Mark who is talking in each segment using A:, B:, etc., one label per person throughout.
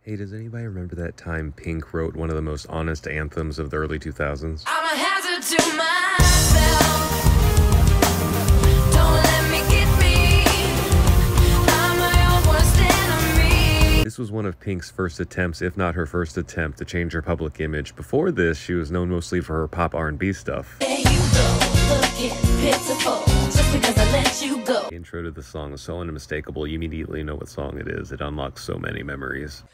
A: Hey, does anybody remember that time Pink wrote one of the most honest anthems of the early 2000s?
B: I'm a hazard to myself. Don't let me get me. I'm my own worst enemy.
A: This was one of Pink's first attempts, if not her first attempt, to change her public image. Before this, she was known mostly for her pop R&B stuff.
B: There you go, looking pitiful, just because I let you go.
A: The intro to the song is so unmistakable, you immediately know what song it is. It unlocks so many memories.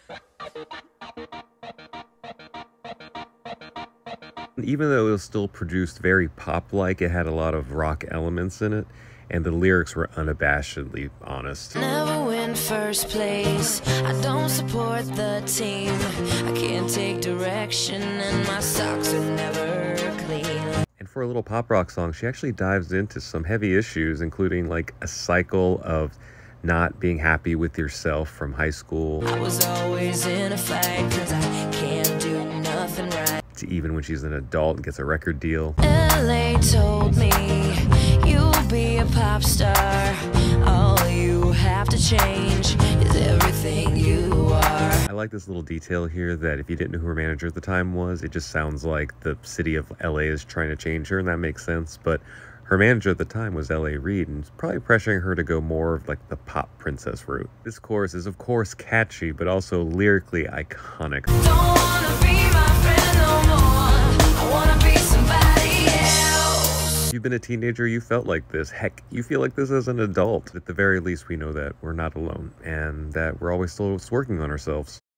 A: Even though it was still produced very pop-like, it had a lot of rock elements in it, and the lyrics were unabashedly honest.
B: Never win first place, I don't support the team. I can't take direction and my socks are never clean.
A: And for a little pop rock song, she actually dives into some heavy issues, including like a cycle of not being happy with yourself from high school.
B: I was always in a fight, cause I can't do nothing right.
A: To even when she's an adult and gets a record deal.
B: LA told me you'll be a pop star. All you have to change is everything you are.
A: I like this little detail here that if you didn't know who her manager at the time was, it just sounds like the city of LA is trying to change her, and that makes sense. But her manager at the time was L.A. Reid, and it's probably pressuring her to go more of like the pop princess route. This chorus is of course catchy, but also lyrically iconic.
B: Don't wanna be my friend no more. I wanna be somebody else.
A: If you've been a teenager, you felt like this. Heck, you feel like this as an adult. At the very least, we know that we're not alone, and that we're always still working on ourselves.